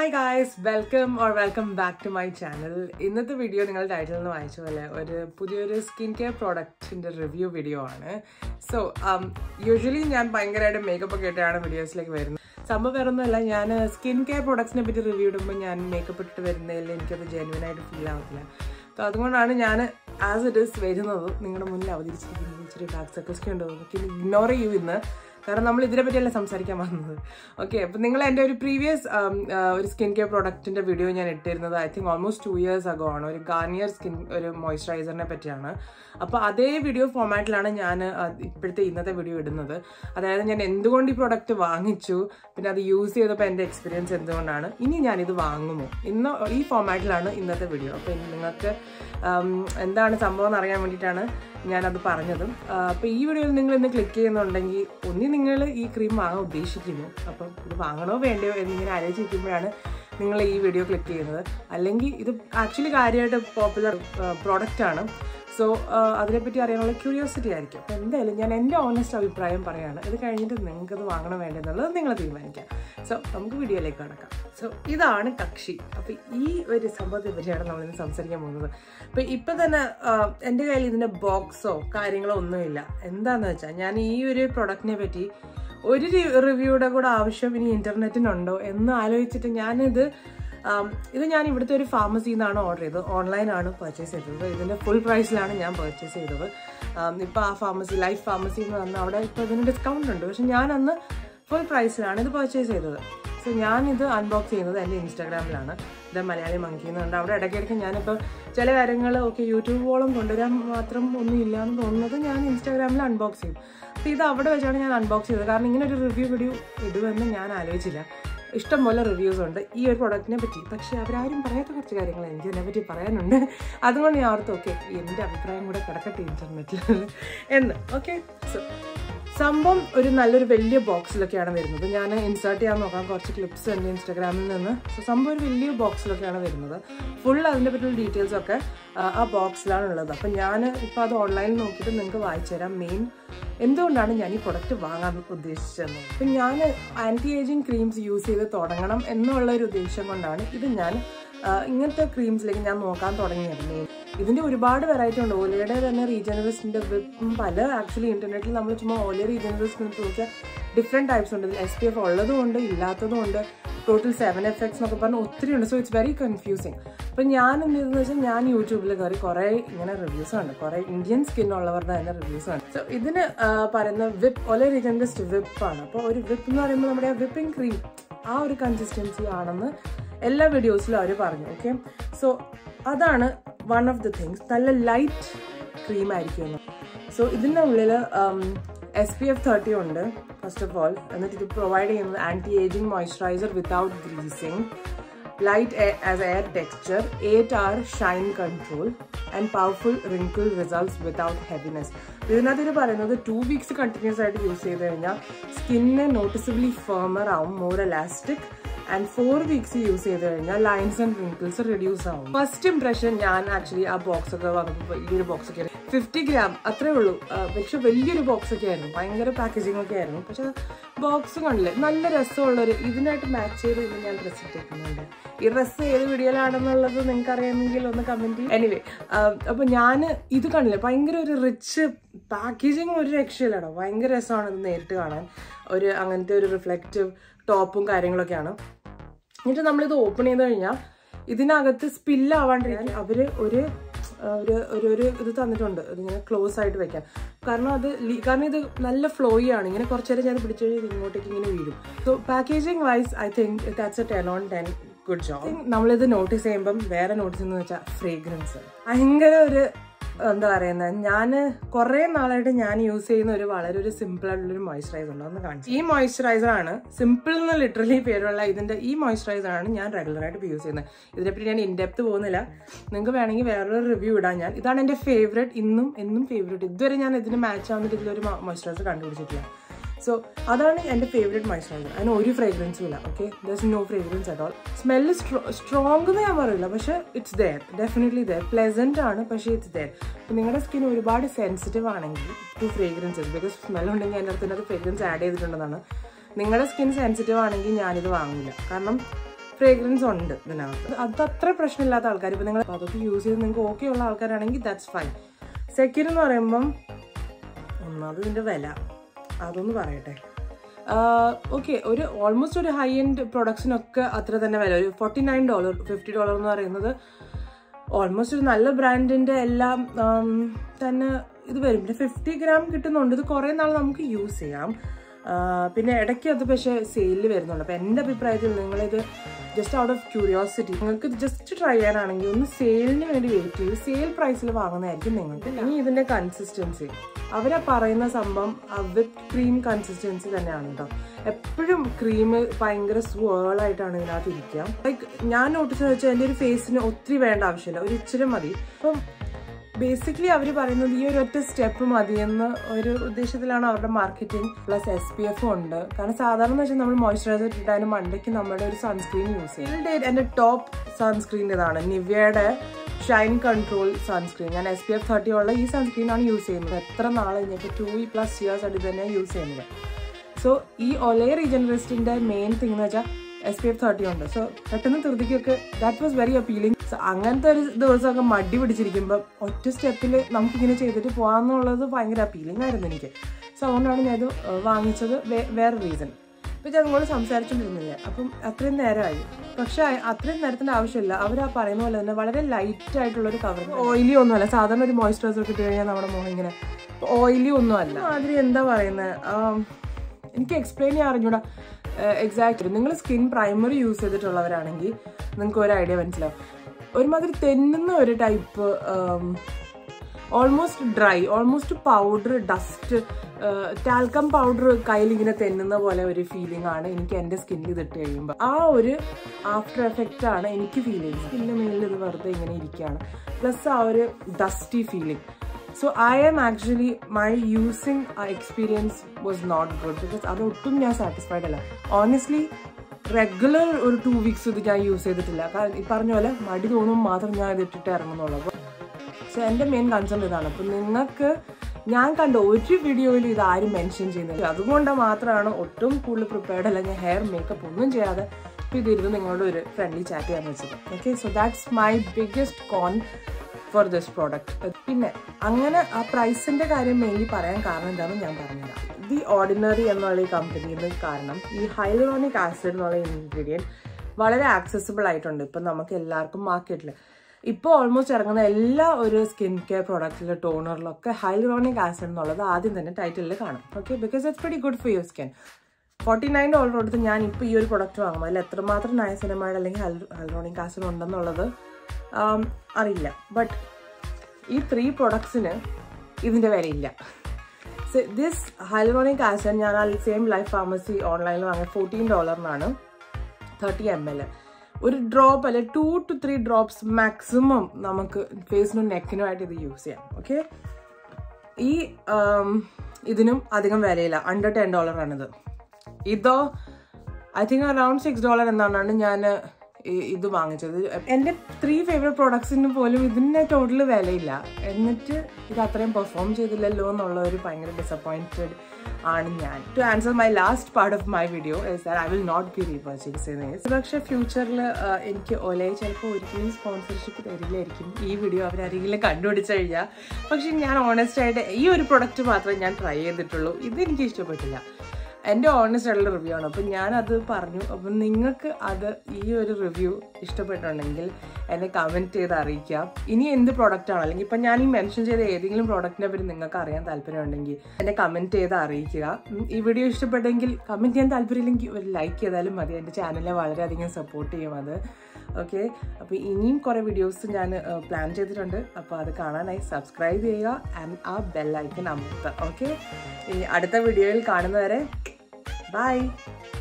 Hi guys, welcome back to my channel. ഇന്നത്തെ video നിങ്ങൾ title നിന്ന് വായിച്ച പോലെ ഒരു പുതിയൊരു സ്കിൻ കെയർ പ്രോഡക്റ്റിന്റെ റിവ്യൂ വീഡിയോ ആണ്. സോ യൂഷ്വലി ഞാൻ ഭയങ്കരമായിട്ട് മേക്കപ്പ് ഒക്കെ ഇട്ടാണ് വീഡിയോസിലേക്ക് വരുന്നത്. സംഭവം വേറൊന്നുമല്ല, ഞാൻ സ്കിൻ കെയർ പ്രോഡക്ട്സിനെ പറ്റി റിവ്യൂ ഇടുമ്പോൾ ഞാൻ മേക്കപ്പ് ഇട്ടിട്ട് വരുന്നതിൽ എനിക്കത് ജെന്യുവൻ ആയിട്ട് ഫീൽ ആവത്തില്ല. സോ അതുകൊണ്ടാണ് ഞാൻ ആസ് ഇറ്റ് ഈസ് വരുന്നത് നിങ്ങളുടെ മുന്നിൽ അവതരിച്ചിരിക്കുന്നത്. ഇച്ചിരി ഡാർക്ക് സർക്കിൾസ് ഉണ്ടോ എനിക്ക് ഇഗ്നോർ ചെയ്യൂ ഇന്ന്, കാരണം നമ്മൾ ഇതിനെ പറ്റിയല്ല സംസാരിക്കാൻ വന്നത്. ഓക്കെ, അപ്പം നിങ്ങൾ എൻ്റെ ഒരു പ്രീവിയസ് ഒരു സ്കിൻ കെയർ പ്രോഡക്റ്റിൻ്റെ വീഡിയോ ഞാൻ ഇട്ടിരുന്നത് I think almost 2 years ago ആണ്. ഒരു ഗാർണിയർ ഒരു മോയ്സ്ചറൈസറിനെ പറ്റിയാണ്. അപ്പോൾ അതേ വീഡിയോ ഫോമാറ്റിലാണ് ഞാൻ ഇന്നത്തെ വീഡിയോ ഇടുന്നത്. അതായത് ഞാൻ എന്തുകൊണ്ട് ഈ പ്രോഡക്റ്റ് വാങ്ങിച്ചു, പിന്നെ അത് യൂസ് ചെയ്തപ്പോൾ എൻ്റെ എക്സ്പീരിയൻസ് എന്തുകൊണ്ടാണ്, ഇനി ഞാനിത് വാങ്ങുമോ, ഈ ഫോമാറ്റിലാണ് ഇന്നത്തെ വീഡിയോ. അപ്പോൾ ഇനി നിങ്ങൾക്ക് എന്താണ് സംഭവം എന്ന് അറിയാൻ വേണ്ടിയിട്ടാണ് ഞാനത് പറഞ്ഞതും. അപ്പോൾ ഈ വീഡിയോയിൽ നിങ്ങൾ ഇന്ന് ക്ലിക്ക് ചെയ്യുന്നുണ്ടെങ്കിൽ ഒന്നി നിങ്ങൾ ഈ ക്രീം വാങ്ങാൻ ഉദ്ദേശിക്കുന്നു, അപ്പം ഇത് വാങ്ങണോ വേണ്ടയോ എന്നിങ്ങനെ ആലോചിക്കുമ്പോഴാണ് നിങ്ങൾ ഈ വീഡിയോ ക്ലിക്ക് ചെയ്യുന്നത്. അല്ലെങ്കിൽ ഇത് ആക്ച്വലി കാര്യമായിട്ട് പോപ്പുലർ പ്രോഡക്റ്റാണ്. സോ അതിനെപ്പറ്റി അറിയാനുള്ള ക്യൂരിയോസിറ്റി ആയിരിക്കും. അപ്പോൾ എന്തായാലും ഞാൻ എൻ്റെ ഓണസ്റ്റ് അഭിപ്രായം പറയുകയാണ്. ഇത് കഴിഞ്ഞിട്ട് നിങ്ങൾക്കത് വാങ്ങണം വേണ്ടെന്നുള്ളത് നിങ്ങൾ തീരുമാനിക്കാം. സോ നമുക്ക് വീഡിയോയിലേക്ക് കടക്കാം. സോ ഇതാണ് കക്ഷി. അപ്പോൾ ഈ ഒരു സംഭവത്തെ പറ്റിയാണ് നമ്മളിന്ന് സംസാരിക്കാൻ പോകുന്നത്. അപ്പോൾ ഇപ്പം തന്നെ എൻ്റെ കയ്യിൽ ഇതിൻ്റെ ബോക്സോ കാര്യങ്ങളോ ഒന്നുമില്ല. എന്താണെന്ന് വെച്ചാൽ ഞാൻ ഈ ഒരു പ്രൊഡക്റ്റിനെ പറ്റി ഒരു റിവ്യൂയുടെ കൂടെ ആവശ്യം ഇനി ഇൻ്റർനെറ്റിനുണ്ടോ എന്ന് ആലോചിച്ചിട്ട് ഇത് ഞാൻ ഇവിടുത്തെ ഒരു ഫാർമസിയിൽ നിന്നാണ് ഓർഡർ ചെയ്തത്. ഓൺലൈനാണ് പർച്ചേസ് ചെയ്തത്. ഇതിൻ്റെ ഫുൾ പ്രൈസിലാണ് ഞാൻ പർച്ചേസ് ചെയ്തത്. ഇപ്പോൾ ആ ഫാർമസി ലൈഫ് ഫാർമസി എന്ന് പറഞ്ഞാൽ അവിടെ ഇപ്പോൾ ഇതിന് ഡിസ്കൗണ്ട് ഉണ്ട്. പക്ഷെ ഞാൻ അന്ന് ഫുൾ പ്രൈസിലാണ് ഇത് പർച്ചേസ് ചെയ്തത്. സോ ഞാനിത് അൺബോക്സ് ചെയ്യുന്നത് എൻ്റെ ഇൻസ്റ്റാഗ്രാമിലാണ്. ഇത് മലയാളി മങ്കി എന്നുണ്ട്. അവിടെ ഇടയ്ക്കിടയ്ക്ക് ഞാനിപ്പോൾ ചില കാര്യങ്ങൾ യൂട്യൂബോളം കൊണ്ടുവരാൻ മാത്രം ഒന്നും ഇല്ല എന്ന് തോന്നുന്നത് ഞാൻ ഇൻസ്റ്റാഗ്രാമിൽ അൺബോക്സ് ചെയ്യും. അപ്പോൾ ഇത് അവിടെ വെച്ചാണ് ഞാൻ അൺബോക്സ് ചെയ്തത്. കാരണം ഇങ്ങനെ ഒരു റിവ്യൂ വീഡിയോ ഇടുമെന്ന് ഞാൻ ആലോചിച്ചില്ല. ഇഷ്ടംപോലെ റിവ്യൂസ് ഉണ്ട് ഈ ഒരു പ്രൊഡക്റ്റിനെ പറ്റി, പക്ഷേ അവരാരും പറയാത്ത കുറച്ച് കാര്യങ്ങൾ എനിക്ക് ഇതിനെപ്പറ്റി പറയാനുണ്ട്. അതുകൊണ്ട് ഞാൻ ഓർത്ത് ഓക്കെ എൻ്റെ അഭിപ്രായം കൂടെ കിടക്കട്ടെ ഇൻ്റർനെറ്റിൽ എന്ന്. ഓക്കെ, സോ സംഭവം ഒരു നല്ലൊരു വലിയ ബോക്സിലൊക്കെയാണ് വരുന്നത്. ഞാൻ ഇൻസേർട്ട് ചെയ്യാൻ നോക്കാം കുറച്ച് ക്ലിപ്സ് എൻ്റെ ഇൻസ്റ്റാഗ്രാമിൽ നിന്ന്. സോ സംഭവം ഒരു വലിയ ബോക്സിലൊക്കെയാണ് വരുന്നത്. ഫുൾ അതിൻ്റെ പറ്റിയുള്ള ഡീറ്റെയിൽസൊക്കെ ആ ബോക്സിലാണ് ഉള്ളത്. അപ്പം ഞാൻ ഇപ്പോൾ അത് ഓൺലൈനിൽ നോക്കിയിട്ട് നിങ്ങൾക്ക് വായിച്ചു തരാം മെയിൻ എന്തുകൊണ്ടാണ് ഞാൻ ഈ പ്രൊഡക്റ്റ് വാങ്ങാൻ ഉദ്ദേശിച്ചത്. അപ്പം ഞാൻ ആൻറ്റി ഏജിങ് ക്രീംസ് യൂസ് ചെയ്ത് തുടങ്ങണം എന്നുള്ളൊരു ഉദ്ദേശം കൊണ്ടാണ് ഇത് ഞാൻ ഇങ്ങനത്തെ ക്രീംസിലേക്ക് ഞാൻ നോക്കാൻ തുടങ്ങിയത്. മെയിൻ ഇതിൻ്റെ ഒരുപാട് വെറൈറ്റി ഉണ്ട്. ഓലയുടെ തന്നെ റീജനറേഷൻ്റെ വിപ്പും പല ആക്ച്വലി ഇൻ്റർനെറ്റിൽ നമ്മൾ ചുമ്മാ ഓല റീജനറേഷൻ നോക്കിയാൽ ഡിഫറെൻറ്റ് ടൈപ്സ് ഉണ്ട്. SPF ഉള്ളതും ഉണ്ട്, ഇല്ലാത്തതും ഉണ്ട്. ടോട്ടൽ 7 FX എന്നൊക്കെ പറഞ്ഞാൽ ഒത്തിരി ഉണ്ട്. So it's very confusing. അപ്പം ഞാൻ എന്ത് ചെയ്തെന്ന് വെച്ചാൽ ഞാൻ യൂട്യൂബിൽ കയറി കുറേ ഇങ്ങനെ റിവ്യൂസ് ഉണ്ട്, കുറേ ഇന്ത്യൻ സ്കിൻ ഉള്ളവരുടെ തന്നെ റിവ്യൂസ് ഉണ്ട്. സോ ഇതിന് പറയുന്ന വിപ്പ് ഓല റീജനറേസ്റ്റ് വിപ്പാണ്. അപ്പോൾ ഒരു വിപ്പ് എന്ന് പറയുമ്പോൾ നമ്മുടെ വിപ്പിംഗ് ക്രീം ആ ഒരു കൺസിസ്റ്റൻസി ആണെന്ന് എല്ലാ വീഡിയോസിലും അവർ പറഞ്ഞു. ഓക്കെ, സോ അതാണ് വൺ ഓഫ് ദി തിങ്സ്. നല്ല ലൈറ്റ് ക്രീം ആയിരിക്കുമെന്ന്. സോ ഇതിൻ്റെ ഉള്ളിൽ SPF 30 ഉണ്ട് ഫസ്റ്റ് ഓഫ് ഓൾ. എന്നിട്ട് ഇത് പ്രൊവൈഡ് ചെയ്യുന്നത് anti ageing moisturiser without greasing, light as air texture, 8 hour shine control and powerful wrinkle results without heaviness. ഇതിനകത്ത് ഇത് പറയുന്നത് 2 weeks കണ്ടിന്യൂസ് ആയിട്ട് യൂസ് ചെയ്ത് കഴിഞ്ഞാൽ സ്കിന്ന് നോട്ടിസബിളി ഫേമർ ആവും, more elastic. And 4 weeks use ചെയ്ത് കഴിഞ്ഞാൽ ലൈൻസ് ആൻഡ് റിങ്കിൾസ് റിഡ്യൂസ് ആവും. ഫസ്റ്റ് ഇംപ്രഷൻ ഞാൻ ആക്ച്വലി ആ ബോക്സ് ഒക്കെ വന്നപ്പോൾ വലിയൊരു ബോക്സ് ഒക്കെ 50 gram അത്രേ ഉള്ളൂ. പക്ഷെ വലിയൊരു ബോക്സ് ഒക്കെ ആയിരുന്നു, ഭയങ്കര പാക്കേജിംഗ് ഒക്കെ ആയിരുന്നു. പക്ഷെ ബോക്സ് കണ്ടില്ലേ, നല്ല രസമുള്ളൊരു ഇതിനായിട്ട് മാച്ച് ചെയ്ത് ഇന്ന് ഞാൻ ഡ്രസ്സ് ഇട്ടേക്കുന്നുണ്ട്. ഈ ഡ്രസ്സ് ഏത് വീഡിയോയിലാണെന്നുള്ളത് നിങ്ങൾക്ക് അറിയാമെങ്കിൽ ഒന്ന് കമൻറ്റ് ചെയ്യും. എനിവേ, അപ്പോൾ ഞാൻ ഇത് കണ്ടില്ലേ, ഭയങ്കര ഒരു റിച്ച് പാക്കേജിങ്, ഒരു രക്ഷയില്ലാണോ, ഭയങ്കര രസമാണ് ഇത് നേരിട്ട് കാണാൻ. അങ്ങനത്തെ ഒരു റിഫ്ലക്റ്റീവ് ടോപ്പും കാര്യങ്ങളൊക്കെയാണ്. എന്നിട്ട് നമ്മളിത് ഓപ്പൺ ചെയ്ത് കഴിഞ്ഞാൽ ഇതിനകത്ത് സ്പില്ലാവാണ്ടിരിക്കാൻ അവർ ഒരു ഇത് തന്നിട്ടുണ്ട്, ഇതിങ്ങനെ ക്ലോസ് ആയിട്ട് വെക്കാൻ. കാരണം ഇത് നല്ല ഫ്ലോയി ആണ്. ഇങ്ങനെ കുറച്ച് നേരം ഞാൻ പിടിച്ചു കഴിഞ്ഞാൽ ഇങ്ങോട്ടേക്ക് ഇങ്ങനെ വീഴും. So packaging wise I think that's a 10 on 10 good job. നമ്മളിത് നോട്ടീസ് ചെയ്യുമ്പം വേറെ നോട്ടീസ് എന്ന് വെച്ചാൽ ഫ്രേഗ്രൻസ് ഭയങ്കര എന്താ പറയുന്നത്, ഞാൻ കുറേ നാളായിട്ട് ഞാൻ യൂസ് ചെയ്യുന്ന വളരെ ഒരു സിമ്പിൾ ആയിട്ടുള്ളൊരു മോയ്സ്ചറൈസർ ഉണ്ട്. അതൊന്ന് കാണിച്ചു. ഈ മോയ്സ്ചറൈസറാണ്, സിമ്പിൾ എന്ന് ലിറ്ററലി പേരുള്ള ഈ മോയ്സ്ചറൈസറാണ് ഞാൻ റെഗുലറായിട്ട് യൂസ് ചെയ്യുന്നത്. ഇതിനെപ്പറ്റി ഞാൻ ഇൻഡെപ്ത് പോകുന്നില്ല, നിങ്ങൾക്ക് വേണമെങ്കിൽ വേറൊരു റിവ്യൂ ഇടാൻ. ഇതാണ് എൻ്റെ ഫേവറേറ്റ്, എന്നും ഫേവറേറ്റ്. ഇതുവരെ ഞാൻ ഇതിന് മാച്ച് ആവുന്നിട്ട് ഇതിലൊരു മോയ്സ്ചറൈസർ കണ്ടുപിടിച്ചിട്ടില്ല. സോ അതാണ് എൻ്റെ ഫേവറേറ്റ് മോയ്സ്ചറൈസർ. അതിന് ഒരു ഫ്രേഗ്രൻസും ഇല്ല. Okay, there's no fragrance at all. Smell strong എന്ന് ഞാൻ പറയില്ല, പക്ഷെ it's there, definitely there. Pleasant ആണ്, പക്ഷേ ഇറ്റ്സ് ദെയർ. അപ്പം നിങ്ങളുടെ സ്കിൻ ഒരുപാട് സെൻസിറ്റീവ് ആണെങ്കിൽ ടു ഫ്രേഗ്രൻസസ്, ബിക്കോസ് സ്മെൽ ഉണ്ടെങ്കിൽ അതിനകത്ത് ഫ്രേഗ്രൻസ് ആഡ് ചെയ്തിട്ടുണ്ടെന്നാണ്. നിങ്ങളുടെ സ്കിൻ സെൻസിറ്റീവ് ആണെങ്കിൽ ഞാനിത് വാങ്ങില്ല. കാരണം ഫ്രേഗ്രൻസ് ഉണ്ട് ഇതിനകത്ത്. അത് അത്ര പ്രശ്നമില്ലാത്ത ആൾക്കാർ, ഇപ്പം നിങ്ങൾ അതൊക്കെ യൂസ് ചെയ്ത് നിങ്ങൾക്ക് ഓക്കെ ഉള്ള ആൾക്കാരാണെങ്കിൽ ദാറ്റ്സ് ഫൈൻ. സെക്കൻഡ് എന്ന് പറയുമ്പം ഒന്നാമത് ഇതിൻ്റെ വില, അതൊന്ന് പറയട്ടെ. ഓക്കെ, ഒരു ഓൾമോസ്റ്റ് ഒരു ഹൈ എൻഡ് പ്രൊഡക്ട്സിനൊക്കെ അത്ര തന്നെ വില. ഒരു $49, $50 എന്ന് പറയുന്നത് ഓൾമോസ്റ്റ് ഒരു നല്ല ബ്രാൻഡിൻ്റെ എല്ലാം തന്നെ ഇത് വരും. പിന്നെ 50 gram കിട്ടുന്നുണ്ട്. ഇത് കുറേ നാൾ നമുക്ക് യൂസ് ചെയ്യാം. പിന്നെ ഇടയ്ക്ക് അത് പക്ഷേ സെയിലിൽ വരുന്നുണ്ട്. അപ്പം എൻ്റെ അഭിപ്രായത്തിൽ നിങ്ങളിത് ജസ്റ്റ് ഔട്ട് ഓഫ് ക്യൂരിയോസിറ്റി നിങ്ങൾക്ക് ഇത് ജസ്റ്റ് ട്രൈ ചെയ്യാനാണെങ്കിൽ ഒന്ന് സെയിലിന് വേണ്ടി വെയിറ്റ് ചെയ്ത് സെയിൽ പ്രൈസിൽ വാങ്ങുന്നതായിരിക്കും നിങ്ങൾക്ക്. ഇനി ഇതിൻ്റെ കൺസിസ്റ്റൻസി, അവരാ പറയുന്ന സംഭവം വിത്ത് ക്രീം കൺസിസ്റ്റൻസി തന്നെയാണ് കേട്ടോ. എപ്പോഴും ക്രീം ഭയങ്കര സ്വേളായിട്ടാണ് ഇതിനകത്ത് ഇരിക്കുക. ലൈക്ക് ഞാൻ നോട്ടീസ് വെച്ചാൽ എൻ്റെ ഒരു ഫേസിന് ഒത്തിരി വേണ്ട ആവശ്യമില്ല, ഒരു ഇച്ചിരി മതി. അപ്പം ബേസിക്കലി അവർ പറയുന്നത് ഈ ഒരു ഒറ്റ സ്റ്റെപ്പ് മതിയെന്ന് ഒരു ഉദ്ദേശത്തിലാണ് അവരുടെ മാർക്കറ്റിംഗ്. പ്ലസ് SPF ഉണ്ട്. കാരണം സാധാരണ വെച്ചാൽ നമ്മൾ മോയ്സ്ചറൈസർ ഇട്ടാലും മണ്ടയ്ക്ക് നമ്മുടെ ഒരു സൺസ്ക്രീൻ യൂസ് ചെയ്യും. എൻ്റെ ടോപ്പ് സൺസ്ക്രീൻ ഇതാണ്, നിവ്യയുടെ ഷൈൻ കൺട്രോൾ സൺസ്ക്രീൻ. ഞാൻ SPF 30 ഉള്ള ഈ സൺസ്ക്രീനാണ് യൂസ് ചെയ്യുന്നത്. എത്ര നാൾ കഴിഞ്ഞപ്പോൾ 2+ years ആയിട്ട് തന്നെ യൂസ് ചെയ്യുന്നത്. സോ ഈ ഒലേ റീജനറേസ്റ്റിൻ്റെ മെയിൻ തിങ് എന്ന് വെച്ചാൽ SPF 30 ഉണ്ട്. സോ പെട്ടെന്ന് ധൃതിക്കൊക്കെ that was very appealing. So അങ്ങനത്തെ ഒരു ദിവസമൊക്കെ മടി പിടിച്ചിരിക്കുമ്പോൾ ഒറ്റ സ്റ്റെപ്പിൽ നമുക്കിങ്ങനെ ചെയ്തിട്ട് പോകാമെന്നുള്ളത് ഭയങ്കര അപ്പീലിംഗ് ആയിരുന്നു എനിക്ക്. സോ അതുകൊണ്ടാണ് ഞാനത് വാങ്ങിച്ചത്. വേറെ റീസൺ ഇപ്പം അതുകൊണ്ട് സംസാരിച്ചുകൊണ്ടിരുന്നില്ല. അപ്പം അത്രയും നേരമായി. പക്ഷെ അത്രയും നേരത്തിൻ്റെ ആവശ്യമില്ല. അവർ ആ പറയുന്ന പോലെ തന്നെ വളരെ ലൈറ്റ് ആയിട്ടുള്ളൊരു കവർ, ഓയിലി ഒന്നുമല്ല. സാധാരണ ഒരു മോയ്സ്ചറൈസർ ഒക്കെ ഇട്ട് കഴിഞ്ഞാൽ നമ്മുടെ മുഖം ഇങ്ങനെ ഓയിലി ഒന്നും അല്ല. മാതിരി എന്താ പറയുന്നത്, എനിക്ക് എക്സ്പ്ലെയിൻ ചെയ്യാൻ അറിഞ്ഞൂടാ എക്സാക്ട്ലി. നിങ്ങൾ സ്കിൻ പ്രൈമറി യൂസ് ചെയ്തിട്ടുള്ളവരാണെങ്കിൽ നിങ്ങൾക്ക് ഒരു ഐഡിയ മനസ്സിലാവും. ഒരുമാതിരി തെന്നുന്ന ഒരു type, almost dry, almost powder, dust, talcum powder കയ്യിലിങ്ങനെ തെന്നുന്ന പോലെ ഒരു ഫീലിംഗ് ആണ് എനിക്ക് എൻ്റെ സ്കിന്നിൽ ഇതിട്ട് കഴിയുമ്പോൾ. ആ ഒരു ആഫ്റ്റർ എഫക്റ്റ് ആണ് എനിക്ക് ഫീൽ ചെയ്യുന്നത്. സ്കിന്നിൻ്റെ മേലിൽ ഇത് വെറുതെ ഇങ്ങനെ ഇരിക്കുകയാണ്. പ്ലസ് ആ ഒരു dusty feeling. So I am actually, my using experience was not good because അതൊട്ടും ഞാൻ സാറ്റിസ്ഫൈഡ് അല്ല. ഓണസ്റ്റ്ലി റെഗുലർ ഒരു 2 weeks ഇത് ഞാൻ യൂസ് ചെയ്തിട്ടില്ല. കാരണം ഈ പറഞ്ഞ പോലെ മടി തോന്നും മാത്രം ഞാൻ ഇത് ഇട്ടിട്ട് ഇറങ്ങുന്നുള്ളൂ. അപ്പോൾ സോ എൻ്റെ മെയിൻ കൺസേൺ ഇതാണ്. അപ്പം നിങ്ങൾക്ക് ഞാൻ കണ്ട ഒരു വീഡിയോയിലും ഇത് ആരും മെൻഷൻ ചെയ്യുന്നത്. അതുകൊണ്ട് മാത്രമാണ് ഒട്ടും കൂടുതൽ പ്രിപ്പയർഡ് അല്ല. ഞാൻ ഹെയർ മേക്കപ്പ് ഒന്നും ചെയ്യാതെ ഇപ്പോൾ ഇതിരുന്ന് നിങ്ങളോട് ഒരു ഫ്രണ്ട്ലി ചാറ്റ് ചെയ്യാൻ വെച്ചത്. Okay, so that's my biggest con for this product. പിന്നെ അങ്ങനെ ആ പ്രൈസിൻ്റെ കാര്യം മെയിൻലി പറയാൻ കാരണം എന്താണെന്ന് ഞാൻ പറഞ്ഞുതരാം. ദി ഓർഡിനറി എന്നുള്ള ഈ കമ്പനിയുടെ കാരണം ഈ ഹൈലൂറോണിക് ആസിഡ് എന്നുള്ള ഇൻഗ്രീഡിയൻറ്റ് വളരെ ആക്സസിബിൾ ആയിട്ടുണ്ട് ഇപ്പം നമുക്ക് എല്ലാവർക്കും മാർക്കറ്റിൽ. ഇപ്പോൾ ഓൾമോസ്റ്റ് ഇറങ്ങുന്ന എല്ലാ ഒരു സ്കിൻ കെയർ പ്രോഡക്റ്റിലെ ടോണറിലൊക്കെ ഹൈലൂറോണിക് ആസിഡ് എന്നുള്ളത് ആദ്യം തന്നെ ടൈറ്റിലിൽ കാണും. Okay, because it's very good for your skin. $49 കൊടുത്ത് ഞാൻ ഇപ്പോൾ ഈ ഒരു പ്രൊഡക്റ്റ് വാങ്ങുമ്പോൾ അതിൽ എത്രമാത്രം നയസിനമൈഡ് അല്ലെങ്കിൽ ഹൈലൂറോണിക് ആസിഡ് ഉണ്ടെന്നുള്ളത് അറിയില്ല. ബട്ട് ഈ 3 പ്രൊഡക്ട്സിന് ഇതിൻ്റെ വിലയില്ല. സോ ദിസ് ഹൈലൂറോണിക് ആസിഡ് ഞാൻ ആ സെയിം ലൈഫ് ഫാർമസി ഓൺലൈനിൽ വാങ്ങിയ $14 30 ml. ഒരു ഡ്രോപ്പ് അല്ലെ 2 to 3 drops മാക്സിമം നമുക്ക് ഫേസിനും നെക്കിനുമായിട്ട് ഇത് യൂസ് ചെയ്യാം. ഓക്കെ, ഈ ഇതിനും അധികം വിലയില്ല. under $10 ആണിത്. ഇതോ ഐ തിങ്ക് അറൗണ്ട് $6 എന്നാണ് ഞാൻ ഇത് വാങ്ങിച്ചത്. എൻ്റെ 3 ഫേവറേറ്റ് പ്രോഡക്ട്സിന് പോലും ഇതിന് ടോട്ടൽ വിലയില്ല. എന്നിട്ട് ഇത് അത്രയും പെർഫോം ചെയ്തില്ലല്ലോ എന്നുള്ള ഒരു ഭയങ്കര ഡിസപ്പോയിൻറ്റഡ് ആണ് ഞാൻ. To answer my last part of my video is that I will not be repurchasing this. പക്ഷേ ഫ്യൂച്ചറിൽ എനിക്ക് ഒലേ ചിലപ്പോൾ ഒരിക്കലും സ്പോൺസർഷിപ്പ് തരില്ലായിരിക്കും. ഈ വീഡിയോ അവരാരെങ്കിലും കണ്ടുപിടിച്ച് കഴിഞ്ഞാൽ. പക്ഷെ ഞാൻ ഓണസ്റ്റ് ആയിട്ട് ഈ ഒരു പ്രൊഡക്റ്റ് മാത്രമേ ഞാൻ ട്രൈ ചെയ്തിട്ടുള്ളൂ. ഇതെനിക്ക് ഇഷ്ടപ്പെട്ടില്ല. എൻ്റെ ഓണസ്റ്റ് ആയിട്ടുള്ള റിവ്യൂ ആണ്. അപ്പം ഞാനത് പറഞ്ഞു. അപ്പം നിങ്ങൾക്ക് അത് ഈ ഒരു റിവ്യൂ ഇഷ്ടപ്പെട്ടുണ്ടെങ്കിൽ എന്നെ കമൻറ്റ് ചെയ്ത് അറിയിക്കാം. ഇനി എന്ത് പ്രോഡക്റ്റാണ്, അല്ലെങ്കിൽ ഇപ്പം ഞാൻ ഈ മെൻഷൻ ചെയ്ത ഏതെങ്കിലും പ്രോഡക്റ്റിനെ പറ്റി നിങ്ങൾക്ക് അറിയാൻ താല്പര്യമുണ്ടെങ്കിൽ എന്നെ കമൻറ്റ് ചെയ്ത് അറിയിക്കുക. ഈ വീഡിയോ ഇഷ്ടപ്പെട്ടെങ്കിൽ കമൻറ്റ് ചെയ്യാൻ താല്പര്യമില്ലെങ്കിൽ ഒരു ലൈക്ക് ചെയ്താലും മതി. എൻ്റെ ചാനലിനെ വളരെയധികം സപ്പോർട്ട് ചെയ്യും അത്. ഓക്കെ, അപ്പോൾ ഇനിയും കുറേ വീഡിയോസ് ഞാൻ പ്ലാൻ ചെയ്തിട്ടുണ്ട്. അപ്പോൾ അത് കാണാനായി സബ്സ്ക്രൈബ് ചെയ്യുക ആൻഡ് ആ ബെൽ ഐക്കൺ അമർത്തുക. ഓക്കെ, ഇനി അടുത്ത വീഡിയോയിൽ കാണുന്നവരെ bye.